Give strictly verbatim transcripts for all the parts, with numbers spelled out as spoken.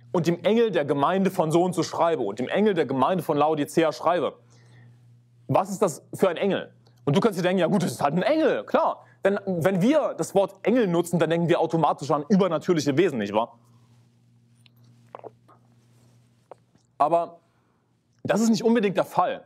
und dem Engel der Gemeinde von so und so schreibe und dem Engel der Gemeinde von Laodicea schreibe. Was ist das für ein Engel? Und du kannst dir denken, ja gut, das ist halt ein Engel, klar. Denn wenn wir das Wort Engel nutzen, dann denken wir automatisch an übernatürliche Wesen, nicht wahr? Aber das ist nicht unbedingt der Fall.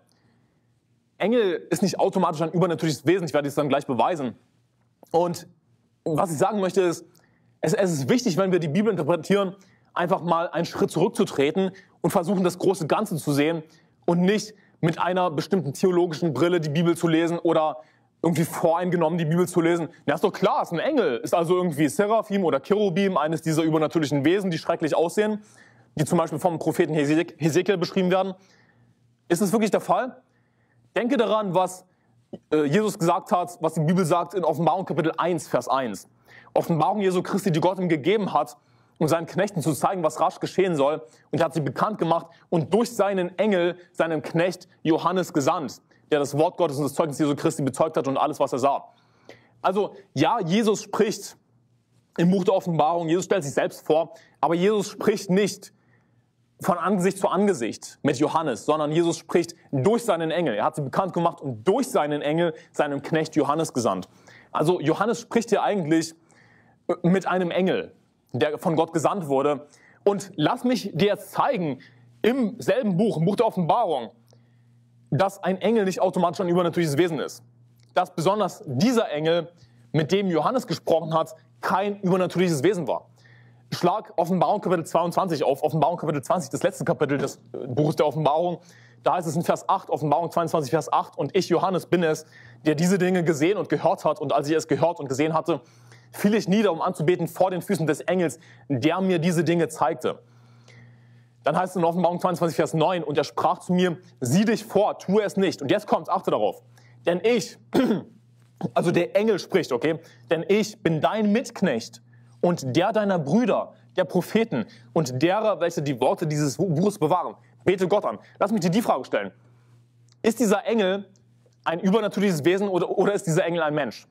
Engel ist nicht automatisch ein übernatürliches Wesen, ich werde es dann gleich beweisen. Und was ich sagen möchte ist, es, es ist wichtig, wenn wir die Bibel interpretieren, einfach mal einen Schritt zurückzutreten und versuchen, das große Ganze zu sehen und nicht mit einer bestimmten theologischen Brille die Bibel zu lesen oder irgendwie voreingenommen die Bibel zu lesen. Ja, ist doch klar, ist ein Engel, ist also irgendwie Seraphim oder Cherubim, eines dieser übernatürlichen Wesen, die schrecklich aussehen, die zum Beispiel vom Propheten Hesekiel beschrieben werden. Ist es wirklich der Fall? Denke daran, was äh, Jesus gesagt hat, was die Bibel sagt in Offenbarung Kapitel eins, Vers eins. Offenbarung Jesu Christi, die Gott ihm gegeben hat, um seinen Knechten zu zeigen, was rasch geschehen soll. Und er hat sie bekannt gemacht und durch seinen Engel, seinen Knecht Johannes gesandt, der das Wort Gottes und das Zeugnis Jesu Christi bezeugt hat und alles, was er sah. Also ja, Jesus spricht im Buch der Offenbarung, Jesus stellt sich selbst vor, aber Jesus spricht nicht von Angesicht zu Angesicht mit Johannes, sondern Jesus spricht durch seinen Engel. Er hat sie bekannt gemacht und durch seinen Engel seinem Knecht Johannes gesandt. Also Johannes spricht hier eigentlich mit einem Engel, der von Gott gesandt wurde. Und lass mich dir jetzt zeigen, im selben Buch, im Buch der Offenbarung, dass ein Engel nicht automatisch ein übernatürliches Wesen ist. Dass besonders dieser Engel, mit dem Johannes gesprochen hat, kein übernatürliches Wesen war. Schlag Offenbarung Kapitel zweiundzwanzig auf, Offenbarung Kapitel zwanzig, das letzte Kapitel des Buches der Offenbarung. Da heißt es in Vers acht, Offenbarung zweiundzwanzig, Vers acht, und ich, Johannes, bin es, der diese Dinge gesehen und gehört hat. Und als ich es gehört und gesehen hatte, fiel ich nieder, um anzubeten vor den Füßen des Engels, der mir diese Dinge zeigte. Dann heißt es in Offenbarung zweiundzwanzig, Vers neun, und er sprach zu mir, sieh dich vor, tue es nicht. Und jetzt kommt's, achte darauf. Denn ich, also der Engel spricht, okay, denn ich bin dein Mitknecht und der deiner Brüder, der Propheten und derer, welche die Worte dieses Buches bewahren. Bete Gott an. Lass mich dir die Frage stellen. Ist dieser Engel ein übernatürliches Wesen oder, oder ist dieser Engel ein Mensch?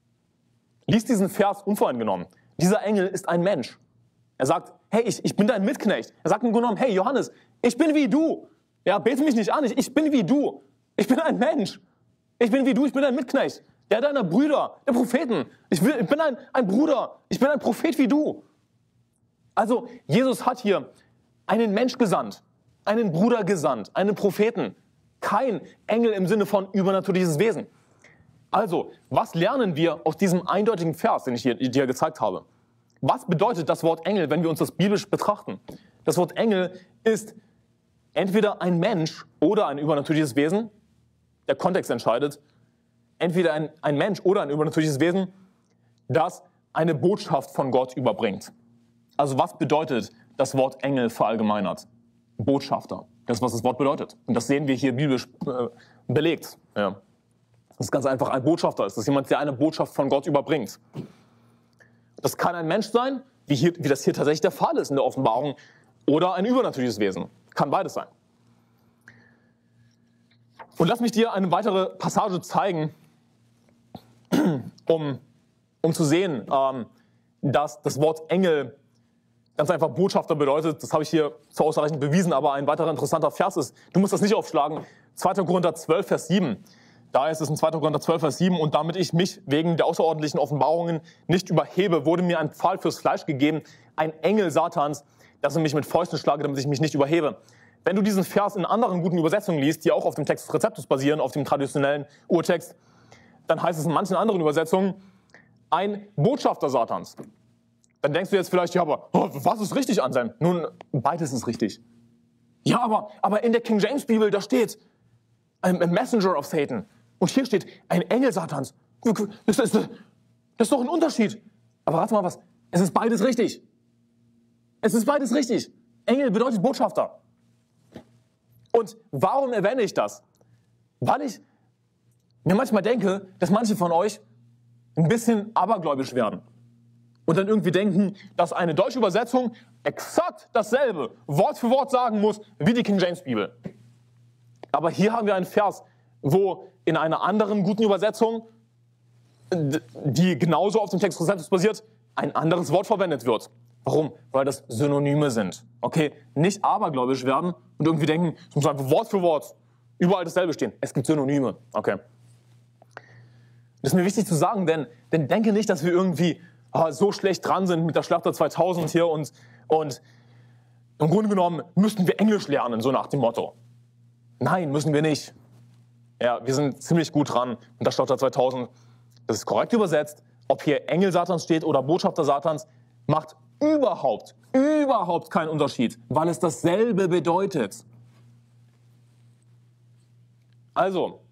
Lies diesen Vers unvoreingenommen. Dieser Engel ist ein Mensch. Er sagt, hey, ich, ich bin dein Mitknecht. Er sagt im Grunde genommen, hey Johannes, ich bin wie du. Ja, bete mich nicht an, ich, ich bin wie du. Ich bin ein Mensch. Ich bin wie du, ich bin dein Mitknecht. Der deiner Brüder, der Propheten. Ich, will, ich bin ein, ein Bruder, ich bin ein Prophet wie du. Also Jesus hat hier einen Mensch gesandt, einen Bruder gesandt, einen Propheten. Kein Engel im Sinne von übernatürliches Wesen. Also, was lernen wir aus diesem eindeutigen Vers, den ich hier, dir gezeigt habe? Was bedeutet das Wort Engel, wenn wir uns das biblisch betrachten? Das Wort Engel ist entweder ein Mensch oder ein übernatürliches Wesen. Der Kontext entscheidet. Entweder ein, ein Mensch oder ein übernatürliches Wesen, das eine Botschaft von Gott überbringt. Also was bedeutet das Wort Engel verallgemeinert? Botschafter. Das ist, was das Wort bedeutet. Und das sehen wir hier biblisch äh, belegt. Ja. Das ist ganz einfach ein Botschafter ist. Das ist jemand, der eine Botschaft von Gott überbringt. Das kann ein Mensch sein, wie, hier, wie das hier tatsächlich der Fall ist in der Offenbarung, oder ein übernatürliches Wesen. Kann beides sein. Und lass mich dir eine weitere Passage zeigen, um, um zu sehen, ähm, dass das Wort Engel ganz einfach Botschafter bedeutet. Das habe ich hier zwar ausreichend bewiesen, aber ein weiterer interessanter Vers ist, du musst das nicht aufschlagen, zweiter Korinther zwölf, Vers sieben. Da ist es in zweiter Korinther zwölf, Vers sieben, und damit ich mich wegen der außerordentlichen Offenbarungen nicht überhebe, wurde mir ein Pfahl fürs Fleisch gegeben, ein Engel Satans, dass er mich mit Fäusten schlage, damit ich mich nicht überhebe. Wenn du diesen Vers in anderen guten Übersetzungen liest, die auch auf dem Text des Rezeptus basieren, auf dem traditionellen Urtext, dann heißt es in manchen anderen Übersetzungen, ein Botschafter Satans. Dann denkst du jetzt vielleicht, ja, aber oh, was ist richtig an seinem? Nun, beides ist richtig. Ja, aber, aber in der King James Bibel, da steht ein Messenger of Satan. Und hier steht ein Engel Satans. Das ist, das ist doch ein Unterschied. Aber warte mal was, es ist beides richtig. Es ist beides richtig. Engel bedeutet Botschafter. Und warum erwähne ich das? Weil ich mir manchmal denke, dass manche von euch ein bisschen abergläubisch werden. Und dann irgendwie denken, dass eine deutsche Übersetzung exakt dasselbe, Wort für Wort sagen muss, wie die King James Bibel. Aber hier haben wir einen Vers, wo in einer anderen guten Übersetzung, die genauso auf dem Text Rezeptus basiert, ein anderes Wort verwendet wird. Warum? Weil das Synonyme sind. Okay? Nicht abergläubisch werden und irgendwie denken, es muss einfach Wort für Wort überall dasselbe stehen. Es gibt Synonyme. Okay? Das ist mir wichtig zu sagen, denn, denn denke nicht, dass wir irgendwie ah, so schlecht dran sind mit der Schlachter zweitausend hier und, und im Grunde genommen müssten wir Englisch lernen, so nach dem Motto. Nein, müssen wir nicht. Ja, wir sind ziemlich gut dran mit der Schlachter zweitausend. Das ist korrekt übersetzt. Ob hier Engel Satans steht oder Botschafter Satans, macht überhaupt, überhaupt keinen Unterschied, weil es dasselbe bedeutet. Also,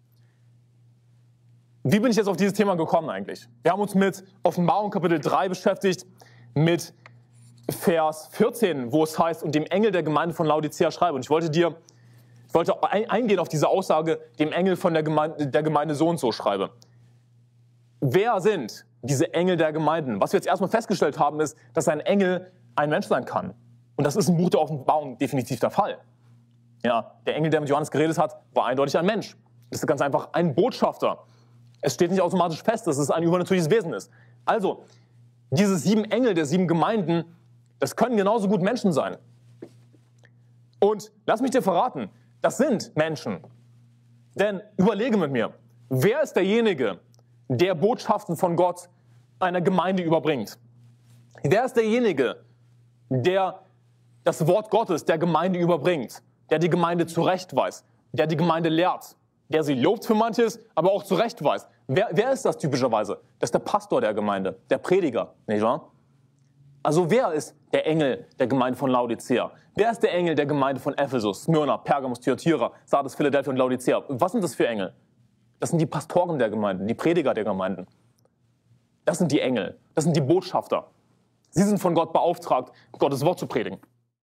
wie bin ich jetzt auf dieses Thema gekommen eigentlich? Wir haben uns mit Offenbarung Kapitel drei beschäftigt, mit Vers vierzehn, wo es heißt, und dem Engel der Gemeinde von Laodicea schreibe. Und ich wollte dir, ich wollte eingehen auf diese Aussage, dem Engel von der Gemeinde, der Gemeinde so und so schreibe. Wer sind diese Engel der Gemeinden? Was wir jetzt erstmal festgestellt haben, ist, dass ein Engel ein Mensch sein kann. Und das ist im Buch der Offenbarung definitiv der Fall. Ja, der Engel, der mit Johannes geredet hat, war eindeutig ein Mensch. Das ist ganz einfach ein Botschafter. Es steht nicht automatisch fest, dass es ein übernatürliches Wesen ist. Also, diese sieben Engel der sieben Gemeinden, das können genauso gut Menschen sein. Und lass mich dir verraten, das sind Menschen. Denn überlege mit mir, wer ist derjenige, der Botschaften von Gott einer Gemeinde überbringt? Wer ist derjenige, der das Wort Gottes der Gemeinde überbringt, der die Gemeinde zurechtweist, der die Gemeinde lehrt, der sie lobt für manches, aber auch zurechtweist? Wer, wer ist das typischerweise? Das ist der Pastor der Gemeinde, der Prediger, nicht wahr? Also wer ist der Engel der Gemeinde von Laodicea? Wer ist der Engel der Gemeinde von Ephesus, Smyrna, Pergamos, Thyatira, Sardes, Philadelphia und Laodicea? Was sind das für Engel? Das sind die Pastoren der Gemeinden, die Prediger der Gemeinden. Das sind die Engel, das sind die Botschafter. Sie sind von Gott beauftragt, Gottes Wort zu predigen.